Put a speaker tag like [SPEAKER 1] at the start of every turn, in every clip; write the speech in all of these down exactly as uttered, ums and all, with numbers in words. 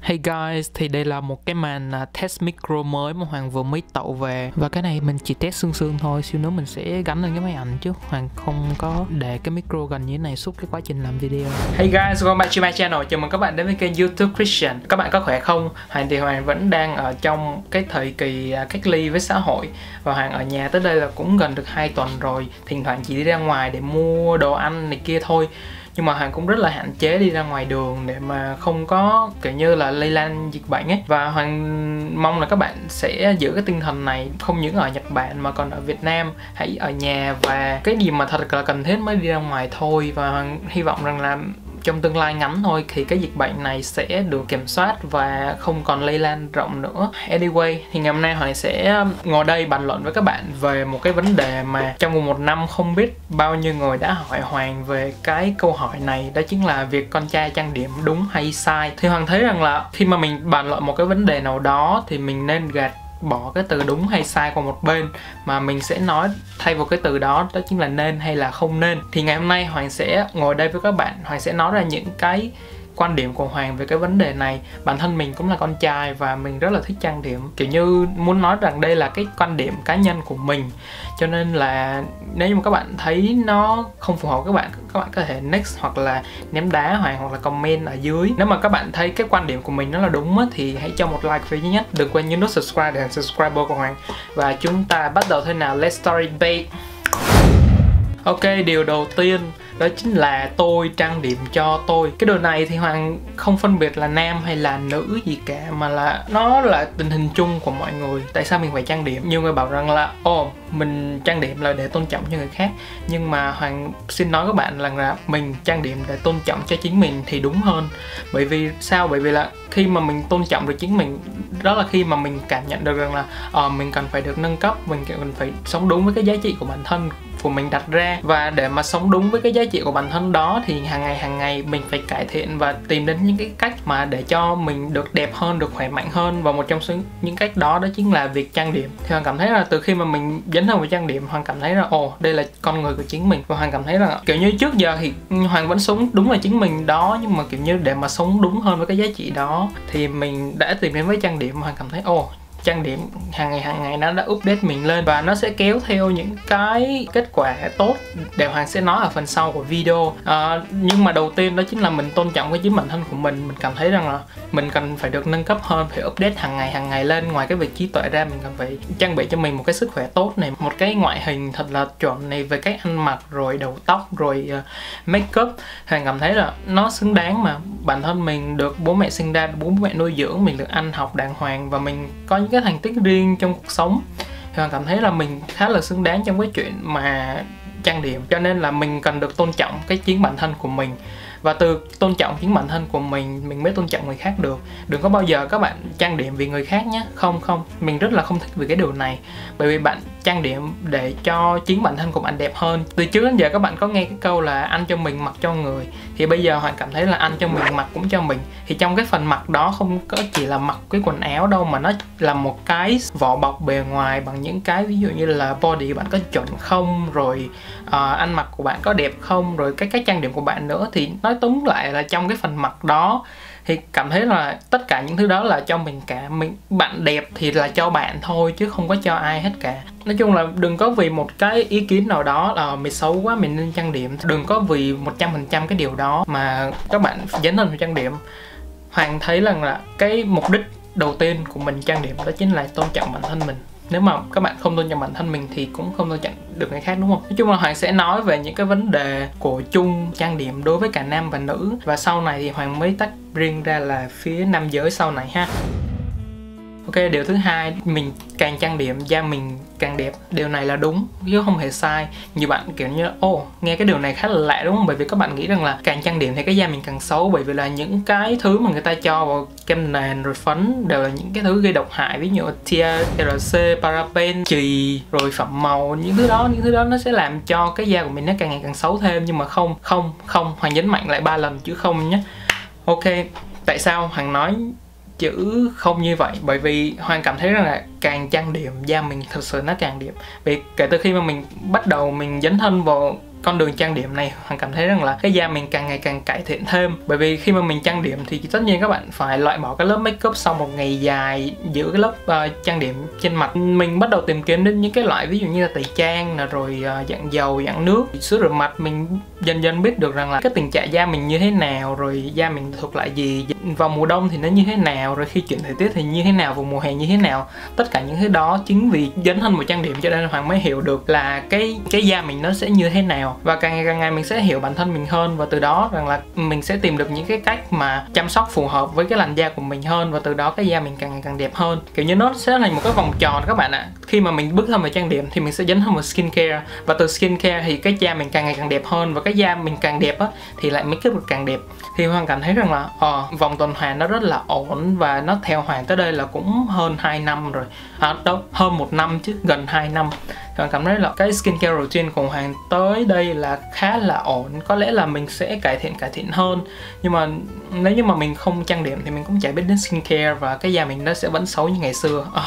[SPEAKER 1] Hey guys, thì đây là một cái màn test micro mới mà Hoàng vừa mới tậu về. Và cái này mình chỉ test sương sương thôi, xíu nữa mình sẽ gắn lên cái máy ảnh chứ Hoàng không có để cái micro gần như thế này suốt cái quá trình làm video. Hey guys, welcome back to my channel. Chào mừng các bạn đến với kênh YouTube Christian. Các bạn có khỏe không? Hoàng thì Hoàng vẫn đang ở trong cái thời kỳ cách ly với xã hội. Và Hoàng ở nhà tới đây là cũng gần được hai tuần rồi. Thỉnh thoảng chỉ đi ra ngoài để mua đồ ăn này kia thôi. Nhưng mà Hoàng cũng rất là hạn chế đi ra ngoài đường để mà không có kiểu như là lây lan dịch bệnh ấy. Và Hoàng mong là các bạn sẽ giữ cái tinh thần này không những ở Nhật Bản mà còn ở Việt Nam. Hãy ở nhà và cái gì mà thật là cần thiết mới đi ra ngoài thôi. Và Hoàng hy vọng rằng là trong tương lai ngắn thôi thì cái dịch bệnh này sẽ được kiểm soát và không còn lây lan rộng nữa. Anyway, thì ngày hôm nay Hoàng sẽ ngồi đây bàn luận với các bạn về một cái vấn đề mà trong vòng một năm không biết bao nhiêu người đã hỏi Hoàng về cái câu hỏi này. Đó chính là việc con trai trang điểm đúng hay sai. Thì Hoàng thấy rằng là khi mà mình bàn luận một cái vấn đề nào đó thì mình nên gạt bỏ cái từ đúng hay sai qua một bên, mà mình sẽ nói thay vào cái từ đó, đó chính là nên hay là không nên. Thì ngày hôm nay Hoàng sẽ ngồi đây với các bạn, Hoàng sẽ nói ra những cái quan điểm của Hoàng về cái vấn đề này. Bản thân mình cũng là con trai và mình rất là thích trang điểm, kiểu như muốn nói rằng đây là cái quan điểm cá nhân của mình. Cho nên là nếu như mà các bạn thấy nó không phù hợp với các bạn, các bạn có thể next hoặc là ném đá Hoàng hoặc là comment ở dưới. Nếu mà các bạn thấy cái quan điểm của mình nó là đúng á, thì hãy cho một like phía dưới nhé. Đừng quên nhấn nút subscribe để thành subscriber của Hoàng. Và chúng ta bắt đầu thế nào. Let's start debate. Ok, điều đầu tiên đó chính là tôi trang điểm cho tôi. Cái điều này thì Hoàng không phân biệt là nam hay là nữ gì cả, mà là nó là tình hình chung của mọi người. Tại sao mình phải trang điểm? Nhiều người bảo rằng là ồ, mình trang điểm là để tôn trọng cho người khác. Nhưng mà Hoàng xin nói các bạn rằng là mình trang điểm để tôn trọng cho chính mình thì đúng hơn. Bởi vì sao? Bởi vì là khi mà mình tôn trọng được chính mình, đó là khi mà mình cảm nhận được rằng là ờ, mình cần phải được nâng cấp, mình cần phải sống đúng với cái giá trị của bản thân của mình đặt ra. Và để mà sống đúng với cái giá trị của bản thân đó thì hàng ngày hàng ngày mình phải cải thiện và tìm đến những cái cách mà để cho mình được đẹp hơn, được khỏe mạnh hơn. Và một trong số những cách đó đó chính là việc trang điểm. Thì Hoàng cảm thấy là từ khi mà mình dấn thân vào trang điểm, Hoàng cảm thấy là ồ, đây là con người của chính mình. Và Hoàng cảm thấy là kiểu như trước giờ thì Hoàng vẫn sống đúng là chính mình đó, nhưng mà kiểu như để mà sống đúng hơn với cái giá trị đó thì mình đã tìm đến với trang điểm. Hoàng cảm thấy ồ, trang điểm hàng ngày hàng ngày nó đã update mình lên và nó sẽ kéo theo những cái kết quả tốt để Hoàng sẽ nói ở phần sau của video. À, nhưng mà đầu tiên đó chính là mình tôn trọng cái chính bản thân của mình. Mình cảm thấy rằng là mình cần phải được nâng cấp hơn, phải update hàng ngày hàng ngày lên. Ngoài cái việc trí tuệ ra, mình cần phải trang bị cho mình một cái sức khỏe tốt này, một cái ngoại hình thật là chuẩn này, về cách ăn mặc rồi đầu tóc rồi uh, make up. Hoàng cảm thấy là nó xứng đáng mà. Bản thân mình được bố mẹ sinh ra, bố mẹ nuôi dưỡng, mình được ăn học đàng hoàng và mình có những cái thành tích riêng trong cuộc sống. Thì Hoàng cảm thấy là mình khá là xứng đáng trong cái chuyện mà trang điểm. Cho nên là mình cần được tôn trọng cái chính bản thân của mình. Và từ tôn trọng chính bản thân của mình, mình mới tôn trọng người khác được. Đừng có bao giờ các bạn trang điểm vì người khác nhé. Không không, mình rất là không thích về cái điều này. Bởi vì bạn trang điểm để cho chính bản thân của bạn đẹp hơn. Từ trước đến giờ các bạn có nghe cái câu là ăn cho mình mặc cho người. Thì bây giờ Hoàng cảm thấy là ăn cho mình mặc cũng cho mình. Thì trong cái phần mặc đó không có chỉ là mặc cái quần áo đâu, mà nó là một cái vỏ bọc bề ngoài bằng những cái ví dụ như là body bạn có chuẩn không, rồi uh, ăn mặc của bạn có đẹp không, rồi cái cách trang điểm của bạn nữa. Thì nói tóm lại là trong cái phần mặc đó thì cảm thấy là tất cả những thứ đó là cho mình cả. Mình bạn đẹp thì là cho bạn thôi chứ không có cho ai hết cả. Nói chung là đừng có vì một cái ý kiến nào đó là mình xấu quá mình nên trang điểm. Đừng có vì một trăm phần trăm cái điều đó mà các bạn dấn thân vào trang điểm. Hoàng thấy rằng là cái mục đích đầu tiên của mình trang điểm đó chính là tôn trọng bản thân mình. Nếu mà các bạn không tôn trọng bản thân mình thì cũng không tôn trọng được người khác, đúng không? Nói chung là Hoàng sẽ nói về những cái vấn đề của chung trang điểm đối với cả nam và nữ. Và sau này thì Hoàng mới tách riêng ra là phía nam giới sau này ha. Ok, điều thứ hai, mình càng trang điểm da mình càng đẹp. Điều này là đúng chứ không hề sai. Nhiều bạn kiểu như ô, oh, nghe cái điều này khá là lạ đúng không? Bởi vì các bạn nghĩ rằng là càng trang điểm thì cái da mình càng xấu. Bởi vì là những cái thứ mà người ta cho vào kem nền rồi phấn đều là những cái thứ gây độc hại. Ví dụ tê rờ xê, paraben, chì, rồi phẩm màu. Những thứ đó, những thứ đó nó sẽ làm cho cái da của mình nó càng ngày càng xấu thêm. Nhưng mà không, không, không. Hoàng nhấn mạnh lại ba lần chứ không nhé. Ok, tại sao Hoàng nói chữ không như vậy? Bởi vì Hoàng cảm thấy rằng là càng trang điểm da mình thực sự nó càng đẹp. Vì kể từ khi mà mình bắt đầu mình dấn thân vào con đường trang điểm này Hoàng cảm thấy rằng là cái da mình càng ngày càng cải thiện thêm. Bởi vì khi mà mình trang điểm thì tất nhiên các bạn phải loại bỏ cái lớp make up sau một ngày dài giữ cái lớp uh, trang điểm trên mặt. Mình bắt đầu tìm kiếm đến những cái loại ví dụ như là tẩy trang nè, rồi uh, dạng dầu, dạng nước, sữa rửa mặt. Mình dần dần biết được rằng là cái tình trạng da mình như thế nào, rồi da mình thuộc lại gì, vào mùa đông thì nó như thế nào, rồi khi chuyển thời tiết thì như thế nào, vào mùa hè như thế nào. Tất cả những thứ đó chính vì dấn thân vào trang điểm cho nên Hoàng mới hiểu được là cái cái da mình nó sẽ như thế nào. Và càng ngày càng ngày mình sẽ hiểu bản thân mình hơn, và từ đó rằng là mình sẽ tìm được những cái cách mà chăm sóc phù hợp với cái làn da của mình hơn, và từ đó cái da mình càng ngày càng đẹp hơn. Kiểu như nó sẽ thành một cái vòng tròn các bạn ạ. Khi mà mình bước thân vào trang điểm thì mình sẽ dấn thân vào skincare, và từ skincare thì cái da mình càng ngày càng đẹp hơn, và cái da mình càng đẹp á thì lại make up được càng đẹp. Thì Hoàng cảm thấy rằng là ờ, vòng tuần hoàn nó rất là ổn, và nó theo Hoàng tới đây là cũng hơn hai năm rồi. À đâu, hơn một năm chứ, gần hai năm. Hoàng cảm thấy là cái skincare routine của Hoàng tới đây là khá là ổn. Có lẽ là mình sẽ cải thiện cải thiện hơn, nhưng mà nếu như mà mình không trang điểm thì mình cũng chả biết đến skincare, và cái da mình nó sẽ vẫn xấu như ngày xưa. à.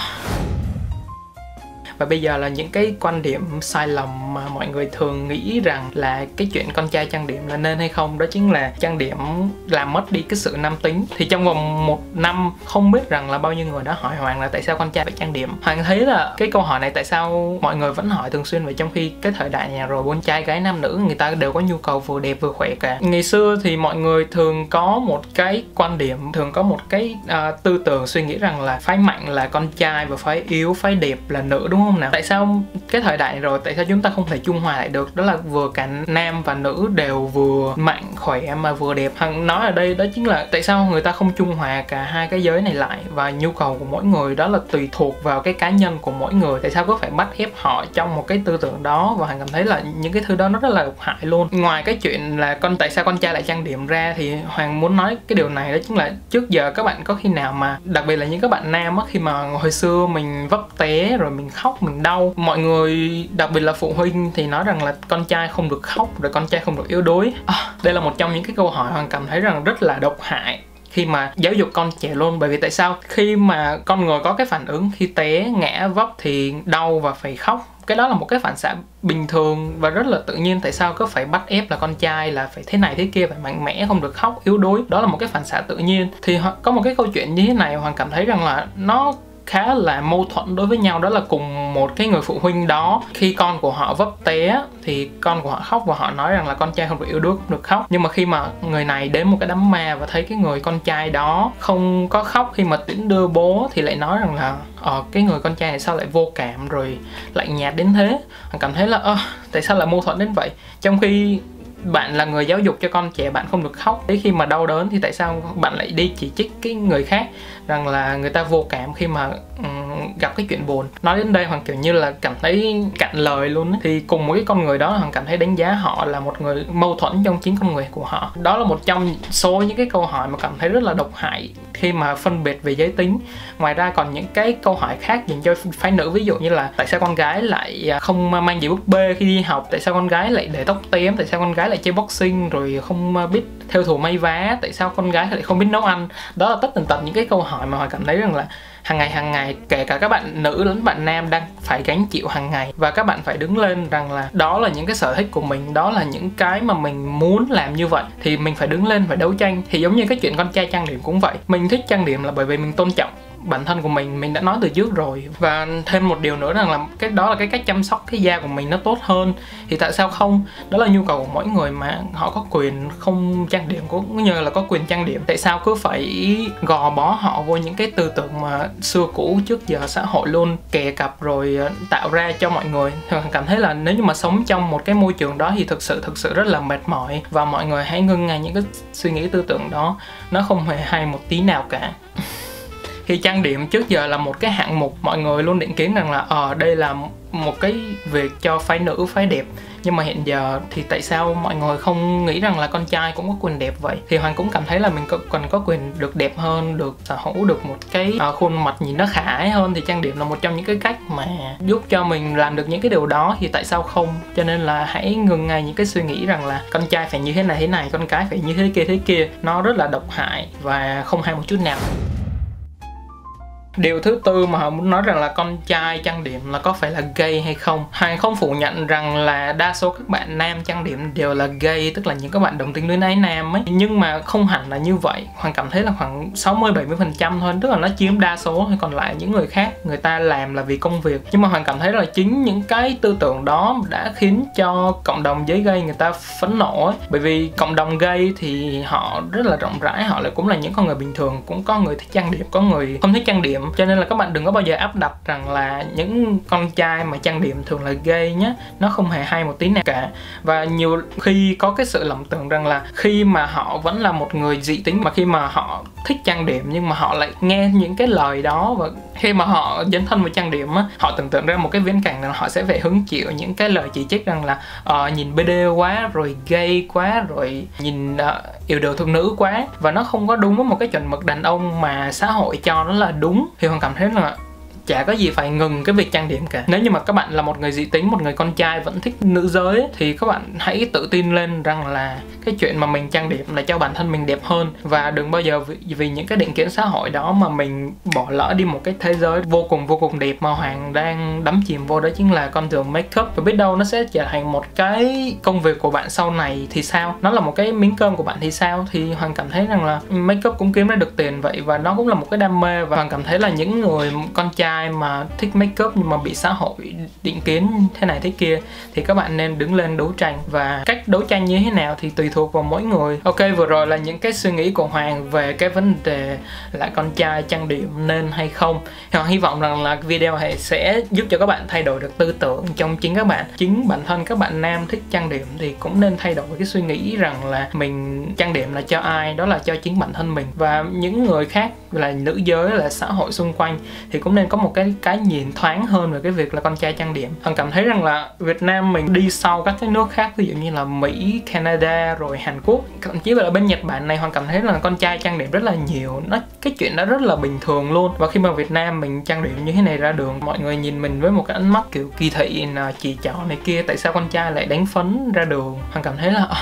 [SPEAKER 1] Và bây giờ là những cái quan điểm sai lầm mà mọi người thường nghĩ rằng là cái chuyện con trai trang điểm là nên hay không. Đó chính là trang điểm làm mất đi cái sự nam tính. Thì trong vòng một năm không biết rằng là bao nhiêu người đã hỏi Hoàng là tại sao con trai phải trang điểm. Hoàng thấy là cái câu hỏi này tại sao mọi người vẫn hỏi thường xuyên vậy, trong khi cái thời đại nhà rồi con trai gái nam nữ người ta đều có nhu cầu vừa đẹp vừa khỏe cả. Ngày xưa thì mọi người thường có một cái quan điểm, thường có một cái uh, tư tưởng suy nghĩ rằng là phái mạnh là con trai và phái yếu, phái đẹp là nữ, đúng không nào? Tại sao cái thời đại này rồi tại sao chúng ta không thể trung hòa lại được, đó là vừa cả nam và nữ đều vừa mạnh khỏe mà vừa đẹp. Hằng nói ở đây đó chính là tại sao người ta không trung hòa cả hai cái giới này lại, và nhu cầu của mỗi người đó là tùy thuộc vào cái cá nhân của mỗi người. Tại sao có phải bắt ép họ trong một cái tư tưởng đó? Và Hằng cảm thấy là những cái thứ đó nó rất là độc hại luôn. Ngoài cái chuyện là con tại sao con trai lại trang điểm ra thì Hoàng muốn nói cái điều này, đó chính là trước giờ các bạn có khi nào mà, đặc biệt là những các bạn nam á, khi mà hồi xưa mình vấp té rồi mình khóc mình đau, mọi người đặc biệt là phụ huynh thì nói rằng là con trai không được khóc, rồi con trai không được yếu đuối. à, đây là một trong những cái câu hỏi Hoàng cảm thấy rằng rất là độc hại khi mà giáo dục con trẻ luôn. Bởi vì tại sao khi mà con người có cái phản ứng khi té ngã vấp thì đau và phải khóc, cái đó là một cái phản xạ bình thường và rất là tự nhiên. Tại sao cứ phải bắt ép là con trai là phải thế này thế kia, phải mạnh mẽ, không được khóc, yếu đuối? Đó là một cái phản xạ tự nhiên. Thì có một cái câu chuyện như thế này Hoàng cảm thấy rằng là nó khá là mâu thuẫn đối với nhau. Đó là cùng một cái người phụ huynh đó, khi con của họ vấp té thì con của họ khóc và họ nói rằng là con trai không được yếu đuối, không được khóc. Nhưng mà khi mà người này đến một cái đám ma và thấy cái người con trai đó không có khóc khi mà tiễn đưa bố thì lại nói rằng là ờ, cái người con trai này sao lại vô cảm rồi lạnh nhạt đến thế. Mình cảm thấy là ơ, tại sao lại mâu thuẫn đến vậy, trong khi bạn là người giáo dục cho con trẻ bạn không được khóc. Thế khi mà đau đớn thì tại sao bạn lại đi chỉ trích cái người khác rằng là người ta vô cảm khi mà um, gặp cái chuyện buồn. Nói đến đây Hoàng kiểu như là cảm thấy cạn lời luôn ấy. Thì cùng một cái con người đó Hoàng cảm thấy đánh giá họ là một người mâu thuẫn trong chính con người của họ. Đó là một trong số những cái câu hỏi mà cảm thấy rất là độc hại khi mà phân biệt về giới tính. Ngoài ra còn những cái câu hỏi khác dành cho phái nữ, ví dụ như là tại sao con gái lại không mang giày búp bê khi đi học, tại sao con gái lại để tóc tém, tại sao con gái lại chơi boxing rồi không biết theo thùa may vá, tại sao con gái lại không biết nấu ăn. Đó là tất tần tật những cái câu hỏi mà Hoàng cảm thấy rằng là hàng ngày hàng ngày kể cả các bạn nữ lẫn bạn nam đang phải gánh chịu hàng ngày, và các bạn phải đứng lên rằng là đó là những cái sở thích của mình, đó là những cái mà mình muốn làm như vậy thì mình phải đứng lên, phải đấu tranh. Thì giống như cái chuyện con trai trang điểm cũng vậy, mình thích trang điểm là bởi vì mình tôn trọng bản thân của mình, mình đã nói từ trước rồi. Và thêm một điều nữa rằng là cái đó là cái cách chăm sóc cái da của mình nó tốt hơn, thì tại sao không? Đó là nhu cầu của mỗi người mà, họ có quyền không trang điểm cũng như là có quyền trang điểm. Tại sao cứ phải gò bó họ vô những cái tư tưởng mà xưa cũ trước giờ xã hội luôn kè cặp rồi tạo ra cho mọi người? Cảm thấy là nếu như mà sống trong một cái môi trường đó thì thực sự thực sự rất là mệt mỏi, và mọi người hãy ngưng ngay những cái suy nghĩ tư tưởng đó, nó không hề hay một tí nào cả. Thì trang điểm trước giờ là một cái hạng mục mọi người luôn định kiến rằng là ờ đây là một cái việc cho phái nữ, phái đẹp. Nhưng mà hiện giờ thì tại sao mọi người không nghĩ rằng là con trai cũng có quyền đẹp vậy? Thì Hoàng cũng cảm thấy là mình còn có quyền được đẹp hơn, được sở hữu được một cái uh, khuôn mặt nhìn nó khả ái hơn. Thì trang điểm là một trong những cái cách mà giúp cho mình làm được những cái điều đó, thì tại sao không? Cho nên là hãy ngừng ngay những cái suy nghĩ rằng là con trai phải như thế này thế này, con gái phải như thế kia thế kia. Nó rất là độc hại và không hay một chút nào. Điều thứ tư mà Hoàng muốn nói rằng là con trai trang điểm là có phải là gay hay không. Hoàng không phủ nhận rằng là đa số các bạn nam trang điểm đều là gay, tức là những các bạn đồng tính luyến ái nam ấy, nhưng mà không hẳn là như vậy. Hoàng cảm thấy là khoảng sáu mươi bảy mươi phần trăm thôi, tức là nó chiếm đa số thôi, còn lại những người khác người ta làm là vì công việc. Nhưng mà Hoàng cảm thấy là chính những cái tư tưởng đó đã khiến cho cộng đồng giới gay người ta phẫn nộ ấy. Bởi vì cộng đồng gay thì họ rất là rộng rãi, họ lại cũng là những con người bình thường, cũng có người thích trang điểm, có người không thích trang điểm, cho nên là các bạn đừng có bao giờ áp đặt rằng là những con trai mà trang điểm thường là gay nhé. Nó không hề hay một tí nào cả. Và nhiều khi có cái sự lầm tưởng rằng là khi mà họ vẫn là một người dị tính, mà khi mà họ thích trang điểm nhưng mà họ lại nghe những cái lời đó, và khi mà họ dấn thân vào trang điểm á, họ tưởng tượng ra một cái viễn cảnh là họ sẽ phải hứng chịu những cái lời chỉ trích rằng là uh, nhìn bê đê quá, rồi gay quá, rồi nhìn uh, yêu đồ thuộc nữ quá, và nó không có đúng với một cái chuẩn mực đàn ông mà xã hội cho nó là đúng. Thì Hoàng cảm thấy là chả có gì phải ngừng cái việc trang điểm cả. Nếu như mà các bạn là một người dị tính, một người con trai vẫn thích nữ giới, thì các bạn hãy tự tin lên rằng là cái chuyện mà mình trang điểm là cho bản thân mình đẹp hơn. Và đừng bao giờ vì, vì những cái định kiến xã hội đó mà mình bỏ lỡ đi một cái thế giới vô cùng vô cùng đẹp mà Hoàng đang đắm chìm vô, đó chính là con đường make up. Và biết đâu nó sẽ trở thành một cái công việc của bạn sau này thì sao, nó là một cái miếng cơm của bạn thì sao. Thì Hoàng cảm thấy rằng là make up cũng kiếm ra được tiền vậy, và nó cũng là một cái đam mê. Và Hoàng cảm thấy là những người con trai mà thích make up nhưng mà bị xã hội định kiến thế này thế kia thì các bạn nên đứng lên đấu tranh. Và cách đấu tranh như thế nào thì tùy thuộc vào mỗi người. Ok, vừa rồi là những cái suy nghĩ của Hoàng về cái vấn đề là con trai trang điểm nên hay không. Hoàng hy vọng rằng là video này sẽ giúp cho các bạn thay đổi được tư tưởng trong chính các bạn. Chính bản thân các bạn nam thích trang điểm thì cũng nên thay đổi cái suy nghĩ rằng là mình trang điểm là cho ai, đó là cho chính bản thân mình. Và những người khác là nữ giới, là xã hội xung quanh thì cũng nên có một cái cái nhìn thoáng hơn về cái việc là con trai trang điểm. Hoàng cảm thấy rằng là Việt Nam mình đi sau các cái nước khác, ví dụ như là Mỹ, Canada, rồi Hàn Quốc, thậm chí là bên Nhật Bản này, Hoàng cảm thấy là con trai trang điểm rất là nhiều. Nó cái chuyện đó rất là bình thường luôn. Và khi mà Việt Nam mình trang điểm như thế này ra đường, mọi người nhìn mình với một cái ánh mắt kiểu kỳ thị, là chỉ trỏ này kia, tại sao con trai lại đánh phấn ra đường. Hoàng cảm thấy là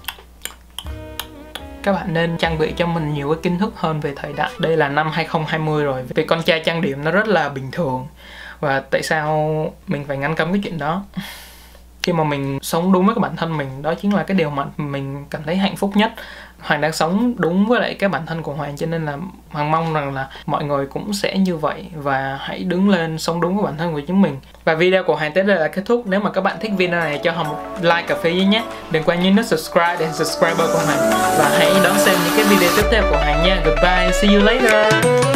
[SPEAKER 1] các bạn nên trang bị cho mình nhiều cái kiến thức hơn về thời đại. Đây là năm hai không hai không rồi, vì con trai trang điểm nó rất là bình thường, và tại sao mình phải ngăn cấm cái chuyện đó. Khi mà mình sống đúng với cái bản thân mình, đó chính là cái điều mà mình cảm thấy hạnh phúc nhất. Hoàng đang sống đúng với lại cái bản thân của Hoàng, cho nên là Hoàng mong rằng là mọi người cũng sẽ như vậy, và hãy đứng lên sống đúng với bản thân của chính mình. Và video của Hoàng tới đây là kết thúc. Nếu mà các bạn thích video này cho Hoàng một like cà phê nhé. Đừng quên nhấn nút subscribe để subscriber của Hoàng, và hãy đón xem những cái video tiếp theo của Hoàng nha. Goodbye, see you later.